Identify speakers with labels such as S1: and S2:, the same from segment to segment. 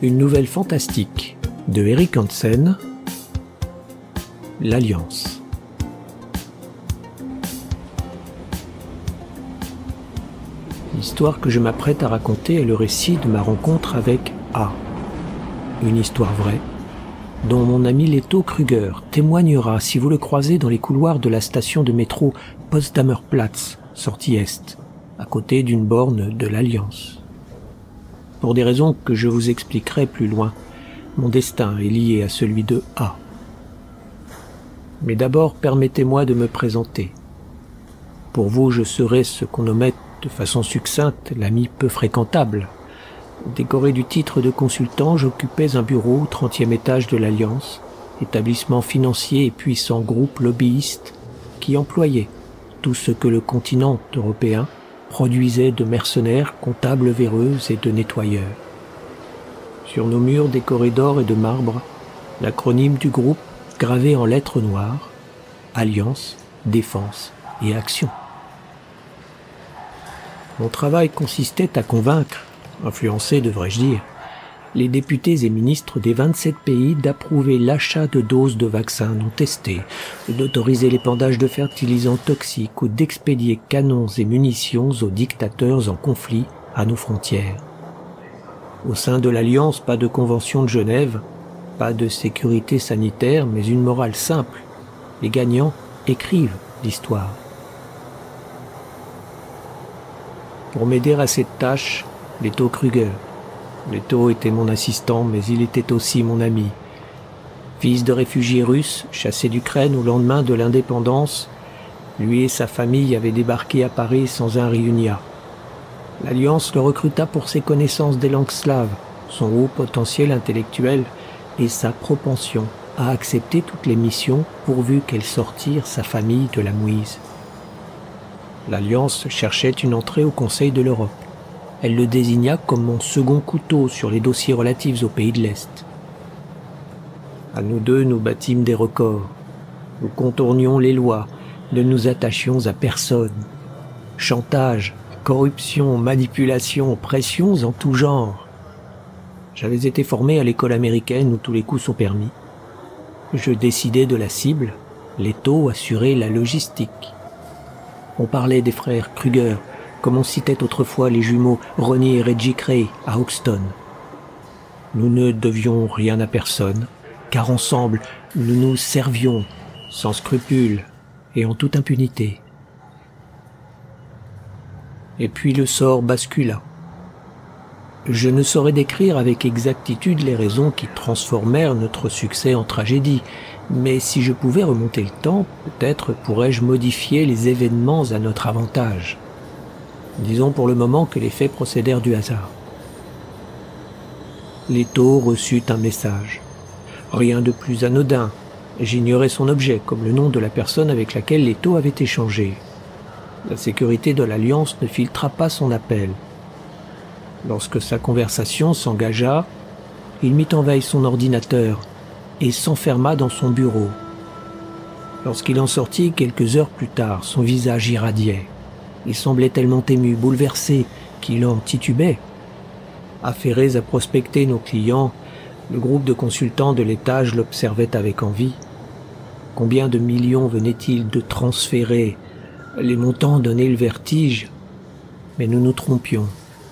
S1: Une nouvelle fantastique de Eric Hansen, l'Alliance. L'histoire que je m'apprête à raconter est le récit de ma rencontre avec A. Une histoire vraie, dont mon ami Leto Kruger témoignera si vous le croisez dans les couloirs de la station de métro Potsdamer Platz, sortie Est, à côté d'une borne de l'Alliance. Pour des raisons que je vous expliquerai plus loin, mon destin est lié à celui de A. Mais d'abord, permettez-moi de me présenter. Pour vous, je serai ce qu'on nomme de façon succincte l'ami peu fréquentable. Décoré du titre de consultant, j'occupais un bureau au 30e étage de l'Alliance, établissement financier et puissant groupe lobbyiste qui employait tout ce que le continent européen produisait de mercenaires, comptables véreuses et de nettoyeurs. Sur nos murs décorés d'or et de marbre, l'acronyme du groupe gravé en lettres noires, Alliance, Défense et Action. Mon travail consistait à convaincre, influencer devrais-je dire, les députés et ministres des 27 pays d'approuver l'achat de doses de vaccins non testés, d'autoriser l'épandage de fertilisants toxiques ou d'expédier canons et munitions aux dictateurs en conflit à nos frontières. Au sein de l'Alliance, pas de convention de Genève, pas de sécurité sanitaire, mais une morale simple. Les gagnants écrivent l'histoire. Pour m'aider à cette tâche, Leto Kruger. Leto était mon assistant, mais il était aussi mon ami. Fils de réfugiés russes, chassés d'Ukraine au lendemain de l'indépendance, lui et sa famille avaient débarqué à Paris sans un riunia. L'Alliance le recruta pour ses connaissances des langues slaves, son haut potentiel intellectuel et sa propension à accepter toutes les missions pourvu qu'elles sortirent sa famille de la mouise. L'Alliance cherchait une entrée au Conseil de l'Europe. Elle le désigna comme mon second couteau sur les dossiers relatifs aux pays de l'Est. À nous deux, nous battîmes des records. Nous contournions les lois, ne nous attachions à personne. Chantage, corruption, manipulation, pressions en tout genre. J'avais été formé à l'école américaine où tous les coups sont permis. Je décidais de la cible, Leto assurait la logistique. On parlait des frères Kruger, comme on citait autrefois les jumeaux Ronnie et Reggie Cray à Hoxton. Nous ne devions rien à personne, car ensemble, nous nous servions, sans scrupules et en toute impunité. Et puis le sort bascula. Je ne saurais décrire avec exactitude les raisons qui transformèrent notre succès en tragédie, mais si je pouvais remonter le temps, peut-être pourrais-je modifier les événements à notre avantage. Disons pour le moment que les faits procédèrent du hasard. Leto reçut un message. Rien de plus anodin. J'ignorais son objet, comme le nom de la personne avec laquelle Leto avait échangé. La sécurité de l'Alliance ne filtra pas son appel. Lorsque sa conversation s'engagea, il mit en veille son ordinateur et s'enferma dans son bureau. Lorsqu'il en sortit quelques heures plus tard, son visage irradiait. Il semblait tellement ému, bouleversé, qu'il en titubait. Affairés à prospecter nos clients, le groupe de consultants de l'étage l'observait avec envie. Combien de millions venait-il de transférer? Les montants donnaient le vertige, mais nous nous trompions.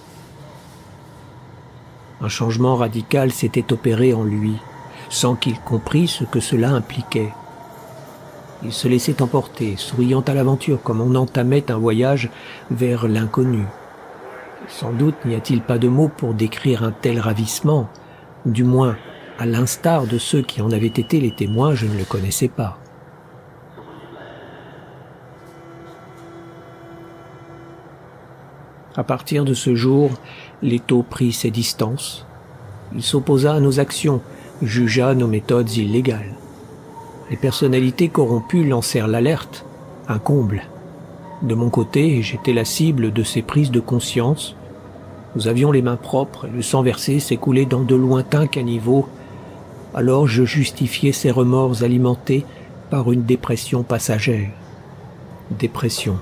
S1: Un changement radical s'était opéré en lui, sans qu'il comprît ce que cela impliquait. Il se laissait emporter, souriant à l'aventure, comme on entamait un voyage vers l'inconnu. Sans doute n'y a-t-il pas de mots pour décrire un tel ravissement, du moins, à l'instar de ceux qui en avaient été les témoins, je ne le connaissais pas. À partir de ce jour, Leto prit ses distances. Il s'opposa à nos actions, jugea nos méthodes illégales. Les personnalités corrompues lancèrent l'alerte, un comble. De mon côté, j'étais la cible de ces prises de conscience. Nous avions les mains propres et le sang versé s'écoulait dans de lointains caniveaux. Alors je justifiais ces remords alimentés par une dépression passagère. Dépression.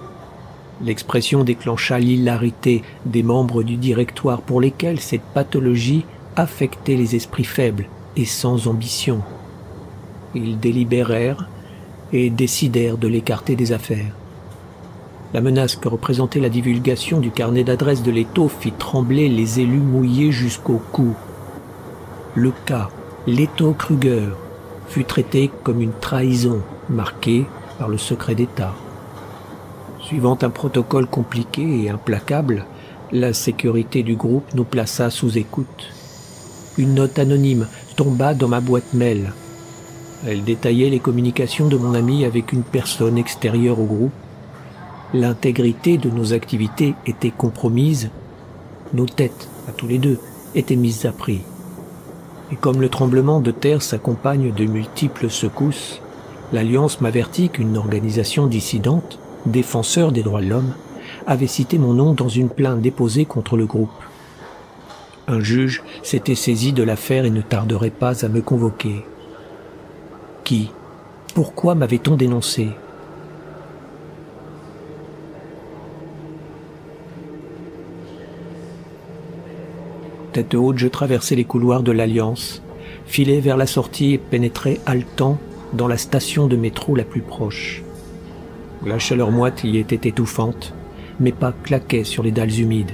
S1: L'expression déclencha l'hilarité des membres du directoire pour lesquels cette pathologie affecter les esprits faibles et sans ambition. Ils délibérèrent et décidèrent de l'écarter des affaires. La menace que représentait la divulgation du carnet d'adresses de Leto fit trembler les élus mouillés jusqu'au cou. Le cas Leto Kruger fut traité comme une trahison marquée par le secret d'État. Suivant un protocole compliqué et implacable, la sécurité du groupe nous plaça sous écoute. Une note anonyme tomba dans ma boîte mail. Elle détaillait les communications de mon ami avec une personne extérieure au groupe. L'intégrité de nos activités était compromise. Nos têtes, à tous les deux, étaient mises à prix. Et comme le tremblement de terre s'accompagne de multiples secousses, l'Alliance m'avertit qu'une organisation dissidente, défenseur des droits de l'homme, avait cité mon nom dans une plainte déposée contre le groupe. Un juge s'était saisi de l'affaire et ne tarderait pas à me convoquer. Qui? Pourquoi m'avait-on dénoncé? Tête haute, je traversais les couloirs de l'Alliance, filais vers la sortie et pénétrais haletant dans la station de métro la plus proche. La chaleur moite y était étouffante, mes pas claquaient sur les dalles humides.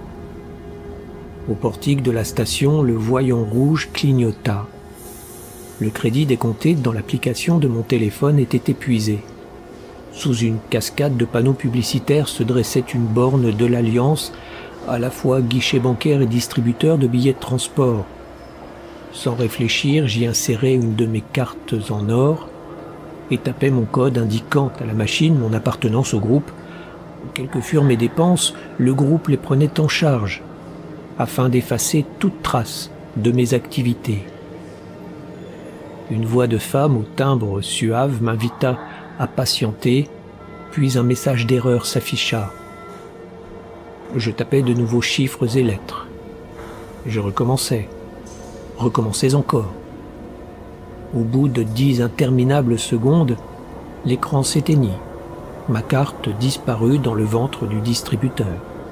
S1: Au portique de la station, le voyant rouge clignota. Le crédit décompté dans l'application de mon téléphone était épuisé. Sous une cascade de panneaux publicitaires se dressait une borne de l'Alliance, à la fois guichet bancaire et distributeur de billets de transport. Sans réfléchir, j'y insérais une de mes cartes en or et tapais mon code indiquant à la machine mon appartenance au groupe. Quelles que furent mes dépenses, le groupe les prenait en charge, afin d'effacer toute trace de mes activités. Une voix de femme au timbre suave m'invita à patienter, puis un message d'erreur s'afficha. Je tapais de nouveaux chiffres et lettres. Je recommençais encore. Au bout de 10 interminables secondes, l'écran s'éteignit. Ma carte disparut dans le ventre du distributeur.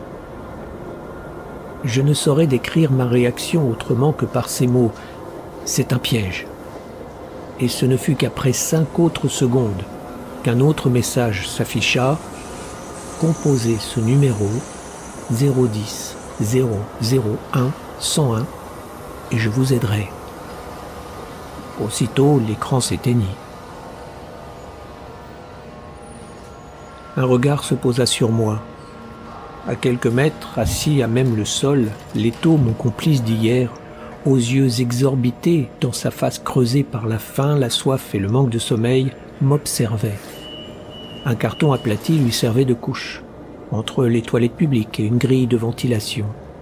S1: Je ne saurais décrire ma réaction autrement que par ces mots « c'est un piège ». Et ce ne fut qu'après 5 autres secondes qu'un autre message s'afficha « Composez ce numéro 010 001 101 et je vous aiderai ». Aussitôt, l'écran s'éteignit. Un regard se posa sur moi. À quelques mètres, assis à même le sol, Leto, mon complice d'hier, aux yeux exorbités, dans sa face creusée par la faim, la soif et le manque de sommeil, m'observait. Un carton aplati lui servait de couche, entre les toilettes publiques et une grille de ventilation.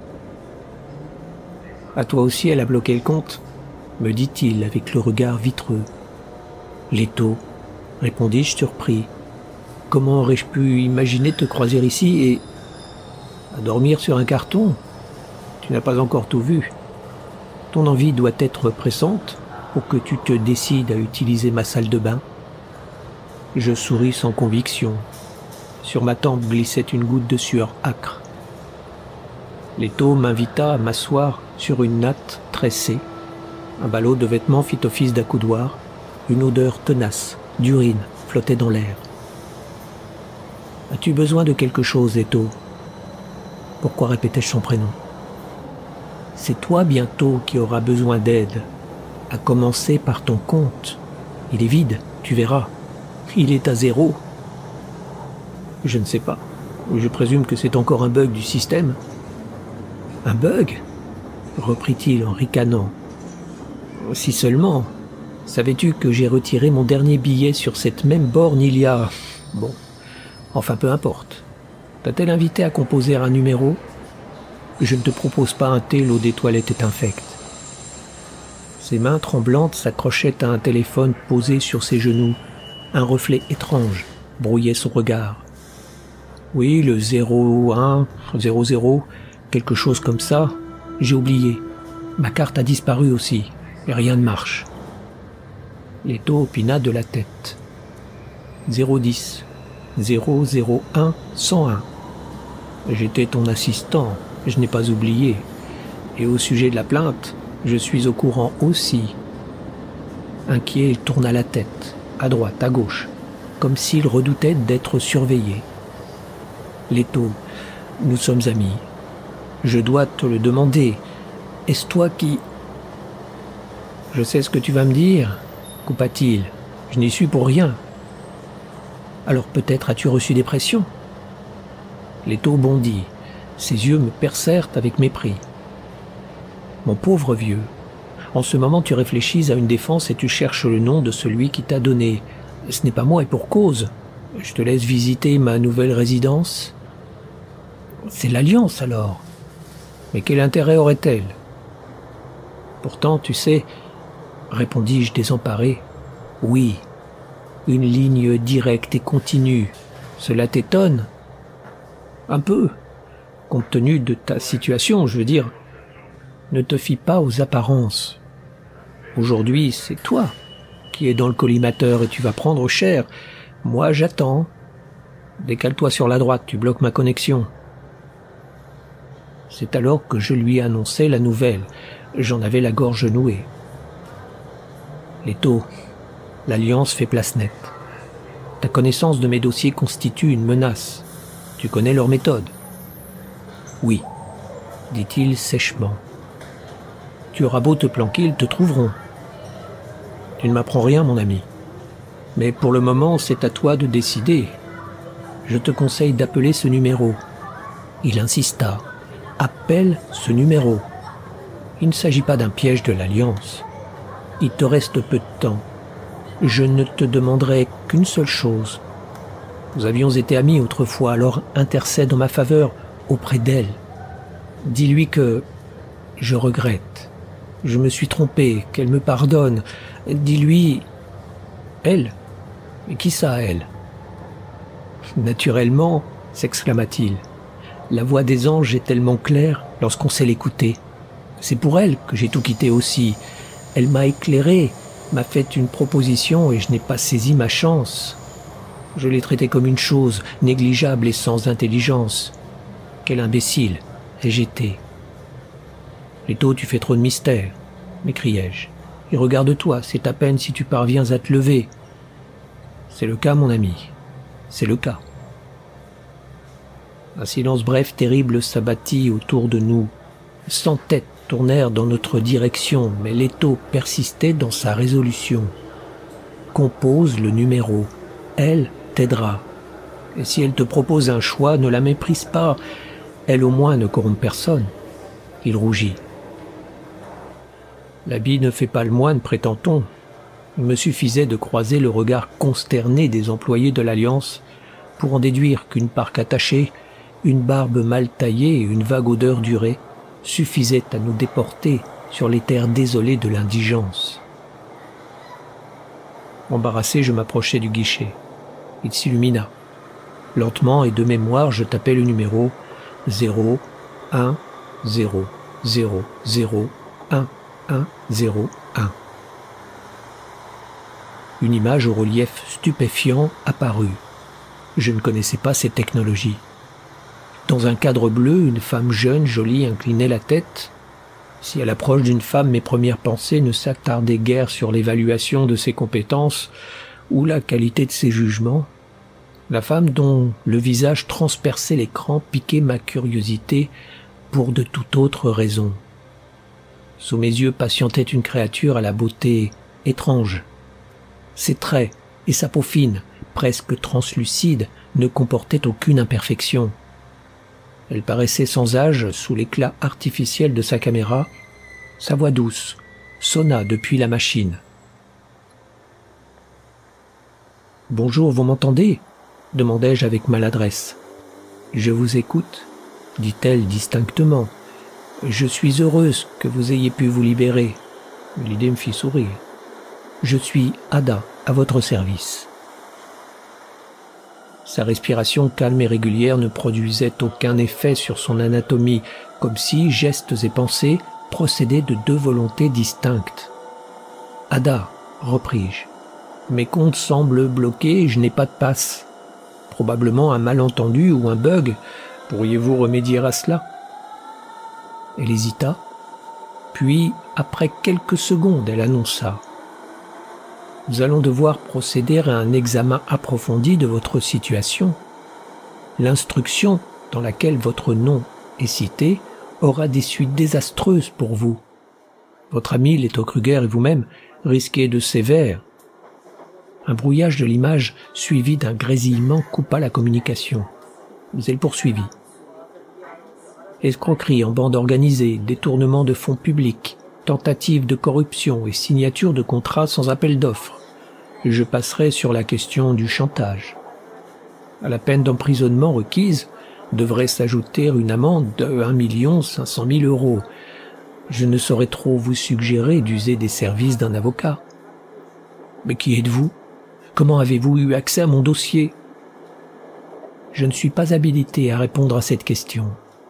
S1: « À toi aussi, elle a bloqué le compte ?» me dit-il avec le regard vitreux. « Leto, répondis-je surpris. Comment aurais-je pu imaginer te croiser ici et... à dormir sur un carton? Tu n'as pas encore tout vu. Ton envie doit être pressante pour que tu te décides à utiliser ma salle de bain. » Je souris sans conviction. Sur ma tempe glissait une goutte de sueur âcre. Leto m'invita à m'asseoir sur une natte tressée. Un ballot de vêtements fit office d'accoudoir. Une odeur tenace, d'urine, flottait dans l'air. « As-tu besoin de quelque chose, Leto ?» Pourquoi répétais-je son prénom? C'est toi bientôt qui auras besoin d'aide, à commencer par ton compte. Il est vide, tu verras. Il est à 0. Je ne sais pas. Je présume que c'est encore un bug du système. Un bug? Reprit-il en ricanant. Si seulement. Savais-tu que j'ai retiré mon dernier billet sur cette même borne il y a... Bon, enfin peu importe. T'a-t-elle invité à composer un numéro? Je ne te propose pas un thé, l'eau des toilettes est infecte. Ses mains tremblantes s'accrochaient à un téléphone posé sur ses genoux. Un reflet étrange brouillait son regard. Oui, le 01, 00, quelque chose comme ça. J'ai oublié. Ma carte a disparu aussi, et rien ne marche. Leto opina de la tête. 010, 001, 101. J'étais ton assistant, je n'ai pas oublié. Et au sujet de la plainte, je suis au courant aussi. » Inquiet, il tourna la tête, à droite, à gauche, comme s'il redoutait d'être surveillé. « Leto, nous sommes amis. Je dois te le demander. Est-ce toi qui... » « Je sais ce que tu vas me dire, » coupa-t-il. « Je n'y suis pour rien. » « Alors peut-être as-tu reçu des pressions ?» Leto bondit. Ses yeux me percèrent avec mépris. « Mon pauvre vieux, en ce moment tu réfléchis à une défense et tu cherches le nom de celui qui t'a donné. Ce n'est pas moi et pour cause. Je te laisse visiter ma nouvelle résidence. » « C'est l'Alliance alors. Mais quel intérêt aurait-elle ? » « Pourtant, tu sais, répondis-je désemparé, oui, une ligne directe et continue. Cela t'étonne ? Un peu, compte tenu de ta situation, je veux dire. Ne te fie pas aux apparences. Aujourd'hui, c'est toi qui es dans le collimateur et tu vas prendre cher. Moi, j'attends. Décale-toi sur la droite, tu bloques ma connexion. C'est alors que je lui annonçai la nouvelle. J'en avais la gorge nouée. Leto, l'Alliance fait place nette. Ta connaissance de mes dossiers constitue une menace. Tu connais leur méthode. Oui, dit-il sèchement. Tu auras beau te planquer, ils te trouveront. Tu ne m'apprends rien, mon ami. Mais pour le moment, c'est à toi de décider. Je te conseille d'appeler ce numéro. Il insista. Appelle ce numéro. Il ne s'agit pas d'un piège de l'Alliance. Il te reste peu de temps. Je ne te demanderai qu'une seule chose. Nous avions été amis autrefois, alors intercède en ma faveur auprès d'elle. Dis-lui que je regrette. Je me suis trompé, qu'elle me pardonne. Dis-lui... Elle ? Mais qui ça, elle ? Naturellement, s'exclama-t-il. La voix des anges est tellement claire lorsqu'on sait l'écouter. C'est pour elle que j'ai tout quitté aussi. Elle m'a éclairé, m'a fait une proposition et je n'ai pas saisi ma chance. Je l'ai traitée comme une chose, négligeable et sans intelligence. Quel imbécile ai-je été. Leto, tu fais trop de mystère, m'écriai-je. Et regarde-toi, c'est à peine si tu parviens à te lever. C'est le cas, mon ami, c'est le cas. Un silence bref, terrible, s'abattit autour de nous. 100 têtes tournèrent dans notre direction, mais Leto persistait dans sa résolution. Compose le numéro. Elle t'aidera. Et si elle te propose un choix, ne la méprise pas. Elle au moins ne corrompt personne. Il rougit. L'habit ne fait pas le moine, prétend-on. Il me suffisait de croiser le regard consterné des employés de l'Alliance pour en déduire qu'une parque attachée, une barbe mal taillée et une vague odeur durée suffisaient à nous déporter sur les terres désolées de l'indigence. Embarrassé, je m'approchai du guichet. Il s'illumina. Lentement et de mémoire, je tapai le numéro 0, 1, 0, 0, 0, 1, 1, 0, 1. Une image au relief stupéfiant apparut. Je ne connaissais pas ces technologies. Dans un cadre bleu, une femme jeune, jolie, inclinait la tête. Si à l'approche d'une femme, mes premières pensées ne s'attardaient guère sur l'évaluation de ses compétences ou la qualité de ses jugements, la femme dont le visage transperçait l'écran piquait ma curiosité pour de toute autre raison. Sous mes yeux patientait une créature à la beauté étrange. Ses traits et sa peau fine, presque translucide, ne comportaient aucune imperfection. Elle paraissait sans âge sous l'éclat artificiel de sa caméra. Sa voix douce sonna depuis la machine. « Bonjour, vous m'entendez » demandai-je avec maladresse. « Je vous écoute » dit-elle distinctement. « Je suis heureuse que vous ayez pu vous libérer. » L'idée me fit sourire. « Je suis Ada, à votre service. » Sa respiration calme et régulière ne produisait aucun effet sur son anatomie, comme si gestes et pensées procédaient de deux volontés distinctes. « Ada, repris-je, mes comptes semblent bloqués et je n'ai pas de passe. Probablement un malentendu ou un bug. Pourriez-vous remédier à cela ?» Elle hésita, Puis, après quelques secondes, elle annonça: « Nous allons devoir procéder à un examen approfondi de votre situation. L'instruction dans laquelle votre nom est cité aura des suites désastreuses pour vous. Votre ami Leto Kruger et vous-même risquez de sévères. » Un brouillage de l'image suivi d'un grésillement coupa la communication. Mais elle poursuivit: « Escroquerie en bande organisée, détournement de fonds publics, tentative de corruption et signature de contrats sans appel d'offres. Je passerai sur la question du chantage. À la peine d'emprisonnement requise devrait s'ajouter une amende de 1 500 000 €. Je ne saurais trop vous suggérer d'user des services d'un avocat. Mais qui êtes-vous? Comment avez-vous eu accès à mon dossier? Je ne suis pas habilité à répondre à cette question.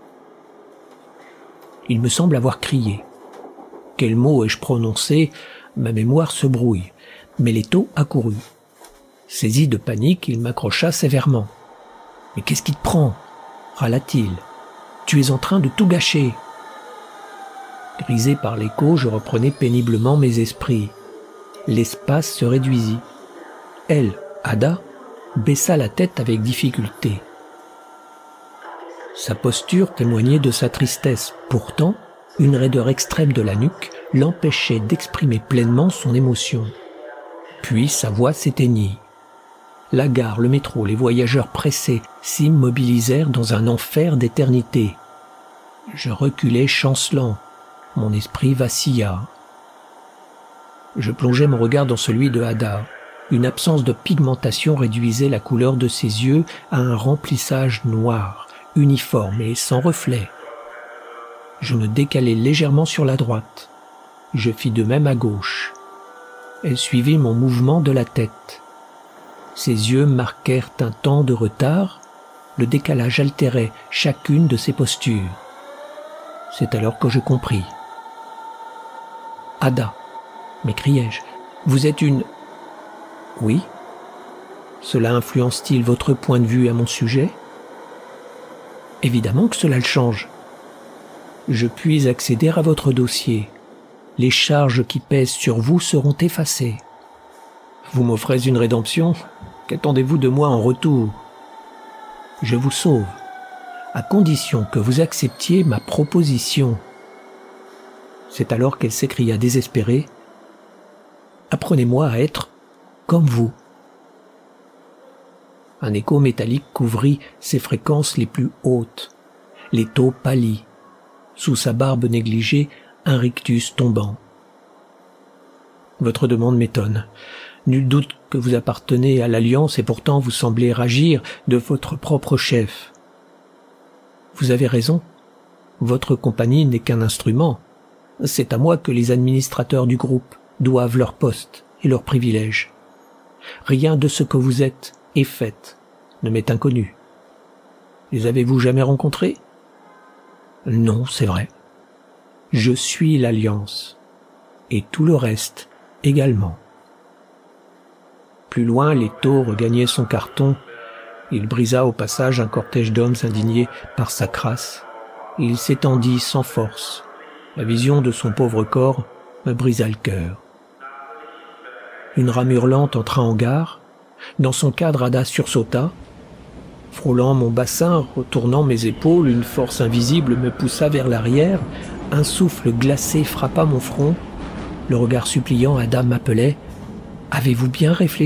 S1: Il me semble avoir crié. Quel mot ai-je prononcé? Ma mémoire se brouille. Mais Leto accourut. Saisi de panique, il m'accrocha sévèrement. « Mais qu'est-ce qui te prend ?» râla-t-il. « Tu es en train de tout gâcher. » Grisé par l'écho, je reprenais péniblement mes esprits. L'espace se réduisit. Elle, Ada, baissa la tête avec difficulté. Sa posture témoignait de sa tristesse. Pourtant, une raideur extrême de la nuque l'empêchait d'exprimer pleinement son émotion. Puis sa voix s'éteignit. La gare, le métro, les voyageurs pressés s'immobilisèrent dans un enfer d'éternité. Je reculai chancelant. Mon esprit vacilla. Je plongeai mon regard dans celui de Ada. Une absence de pigmentation réduisait la couleur de ses yeux à un remplissage noir, uniforme et sans reflet. Je me décalai légèrement sur la droite. Je fis de même à gauche. Elle suivit mon mouvement de la tête. Ses yeux marquèrent un temps de retard. Le décalage altérait chacune de ses postures. C'est alors que je compris. « Ada !» m'écriai-je. « Vous êtes une... » « Oui. Cela influence-t-il votre point de vue à mon sujet ? » ?»« Évidemment que cela le change. Je puis accéder à votre dossier. Les charges qui pèsent sur vous seront effacées. Vous m'offrez une rédemption ? Qu'attendez-vous de moi en retour ? Je vous sauve, à condition que vous acceptiez ma proposition. C'est alors qu'elle s'écria désespérée. Apprenez-moi à être comme vous. Un écho métallique couvrit ses fréquences les plus hautes. Leto pâlit. Sous sa barbe négligée, un rictus tombant. Votre demande m'étonne. Nul doute que vous appartenez à l'Alliance et pourtant vous semblez agir de votre propre chef. Vous avez raison. Votre compagnie n'est qu'un instrument. C'est à moi que les administrateurs du groupe doivent leur poste et leurs privilèges. Rien de ce que vous êtes et faites ne m'est inconnu. Les avez-vous jamais rencontrés? Non, c'est vrai. Je suis l'Alliance, et tout le reste également. Plus loin, Leto regagnait son carton. Il brisa au passage un cortège d'hommes indignés par sa crasse. Il s'étendit sans force. La vision de son pauvre corps me brisa le cœur. Une rame hurlante entra en gare. Dans son cadre, Ada sursauta. Frôlant mon bassin, retournant mes épaules, une force invisible me poussa vers l'arrière. Un souffle glacé frappa mon front. Le regard suppliant, Ada m'appelait. « Avez-vous bien réfléchi ?»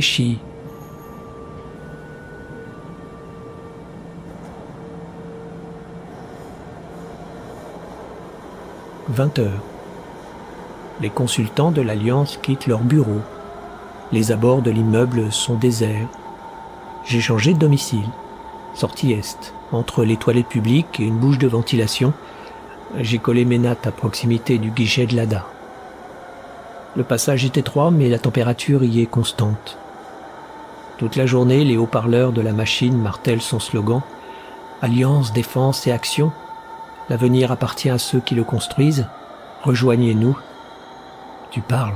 S1: 20 heures. Les consultants de l'Alliance quittent leur bureau. Les abords de l'immeuble sont déserts. J'ai changé de domicile. Sortie est, entre les toilettes publiques et une bouche de ventilation. J'ai collé mes nattes à proximité du guichet de l'ADA. Le passage est étroit, mais la température y est constante. Toute la journée, les haut-parleurs de la machine martèlent son slogan « Alliance, défense et action. L'avenir appartient à ceux qui le construisent. Rejoignez-nous. » Tu parles.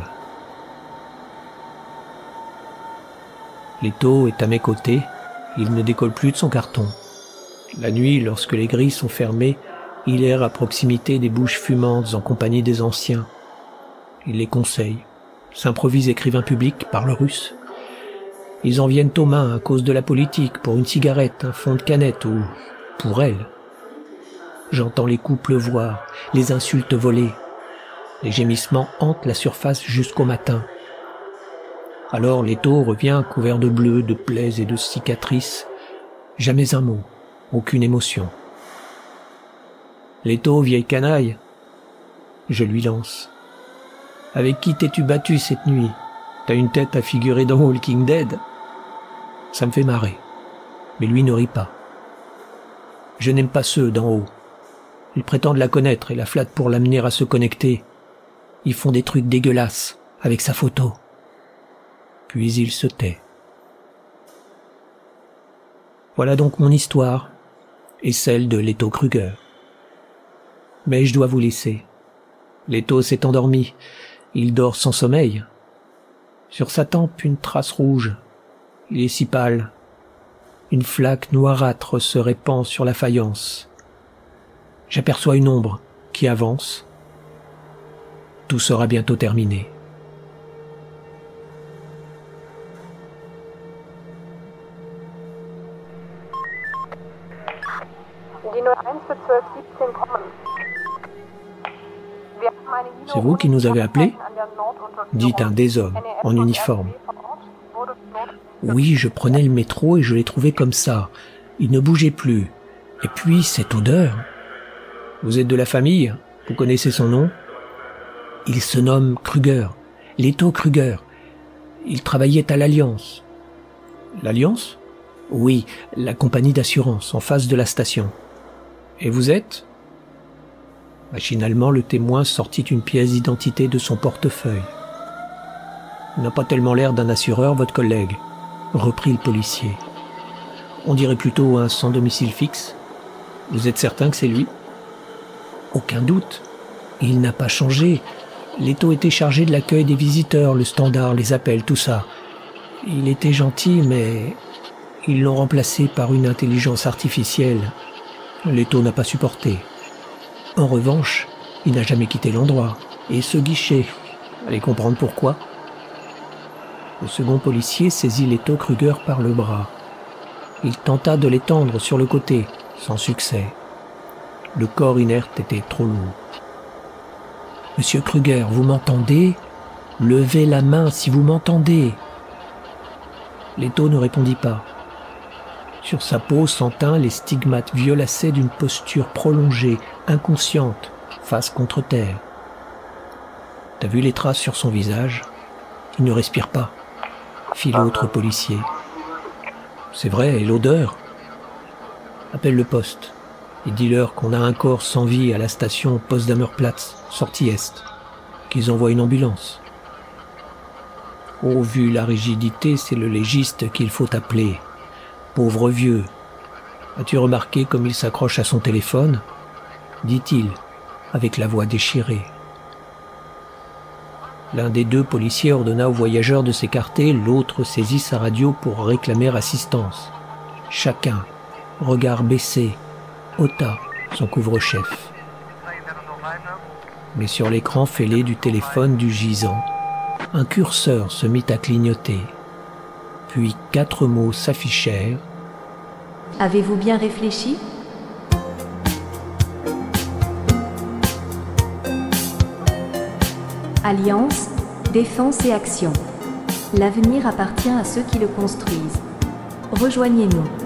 S1: Leto est à mes côtés. Il ne décolle plus de son carton. La nuit, lorsque les grilles sont fermées, Il erre à proximité des bouches fumantes en compagnie des anciens. Il les conseille, s'improvise écrivain public, parle russe. Ils en viennent aux mains à cause de la politique, pour une cigarette, un fond de canette ou pour elle. J'entends les coups pleuvoir, les insultes voler. Les gémissements hantent la surface jusqu'au matin. Alors Leto revient couvert de bleu, de plaies et de cicatrices. Jamais un mot, aucune émotion. Leto, vieille canaille, je lui lance. Avec qui t'es-tu battu cette nuit? T'as une tête à figurer dans Walking Dead. Ça me fait marrer, mais lui ne rit pas. Je n'aime pas ceux d'en haut. Ils prétendent la connaître et la flattent pour l'amener à se connecter. Ils font des trucs dégueulasses avec sa photo. Puis il se tait. Voilà donc mon histoire et celle de Leto Kruger. Mais je dois vous laisser. Leto s'est endormi. Il dort sans sommeil. Sur sa tempe, une trace rouge. Il est si pâle. Une flaque noirâtre se répand sur la faïence. J'aperçois une ombre qui avance. Tout sera bientôt terminé. C'est vous qui nous avez appelés? Dit un des hommes en uniforme. Oui, je prenais le métro et je l'ai trouvé comme ça. Il ne bougeait plus. Et puis, cette odeur. Vous êtes de la famille? Vous connaissez son nom? Il se nomme Kruger. Leto Kruger. Il travaillait à l'Alliance. L'Alliance? Oui, la compagnie d'assurance, en face de la station. Et vous êtes? Machinalement, le témoin sortit une pièce d'identité de son portefeuille. Il n'a pas tellement l'air d'un assureur, votre collègue, reprit le policier. On dirait plutôt un sans domicile fixe. Vous êtes certain que c'est lui? Aucun doute. Il n'a pas changé. Leto était chargé de l'accueil des visiteurs, le standard, les appels, tout ça. Il était gentil, mais ils l'ont remplacé par une intelligence artificielle. Leto n'a pas supporté. En revanche, il n'a jamais quitté l'endroit. Et ce guichet, allez comprendre pourquoi. Le second policier saisit Leto Kruger par le bras. Il tenta de l'étendre sur le côté, sans succès. Le corps inerte était trop lourd. « Monsieur Kruger, vous m'entendez? Levez la main si vous m'entendez. » Leto ne répondit pas. Sur sa peau s'entint les stigmates violacés d'une posture prolongée, inconsciente, face contre terre. « T'as vu les traces sur son visage? Il ne respire pas. » fit l'autre policier. « C'est vrai, et l'odeur? Appelle le poste et dis-leur qu'on a un corps sans vie à la station Potsdamer-Platz, sortie Est, qu'ils envoient une ambulance. Oh, vu la rigidité, c'est le légiste qu'il faut appeler. Pauvre vieux. As-tu remarqué comme il s'accroche à son téléphone? Dit-il, avec la voix déchirée. L'un des deux policiers ordonna au voyageur de s'écarter, l'autre saisit sa radio pour réclamer assistance. Chacun, regard baissé, ôta son couvre-chef. Mais sur l'écran fêlé du téléphone du gisant, un curseur se mit à clignoter. Puis 4 mots s'affichèrent.
S2: Avez-vous bien réfléchi? Alliance, défense et action. L'avenir appartient à ceux qui le construisent. Rejoignez-nous.